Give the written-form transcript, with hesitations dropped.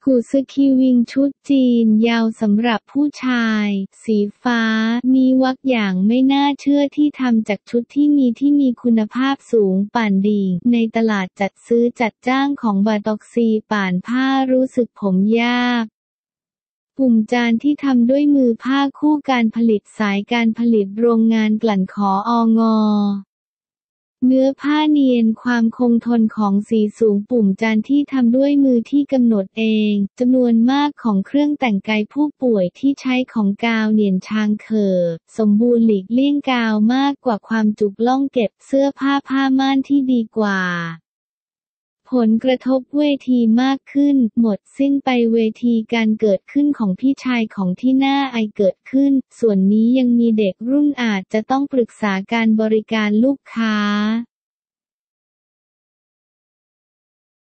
กูซึคิวิงชุดจีนยาวสำหรับผู้ชาย สีฟ้า มีวักอย่างไม่น่าเชื่อที่ทำจากชุดที่มีคุณภาพสูงป่านดิ่งในตลาดจัดซื้อจัดจ้างของบาตอกซีป่านผ้ารู้สึกผมยากปุ่มจานที่ทำด้วยมือผ้าคู่การผลิตสายการผลิตโรงงานกลั่นขอองเนื้อผ้าเนียนความคงทนของสีสูงปุ่มจานที่ทำด้วยมือที่กำหนดเองจำนวนมากของเครื่องแต่งกายผู้ป่วยที่ใช้ของกาวเหนียนชางเคอสมบูรณ์หลีกเลี่ยงกาวมากกว่าความจุกล่องเก็บเสื้อผ้าม่านที่ดีกว่าผลกระทบเวทีมากขึ้นหมดสิ้นไปเวทีการเกิดขึ้นของพี่ชายของที่น่าอายเกิดขึ้นส่วนนี้ยังมีเด็กรุ่นอาจจะต้องปรึกษาการบริการลูกค้า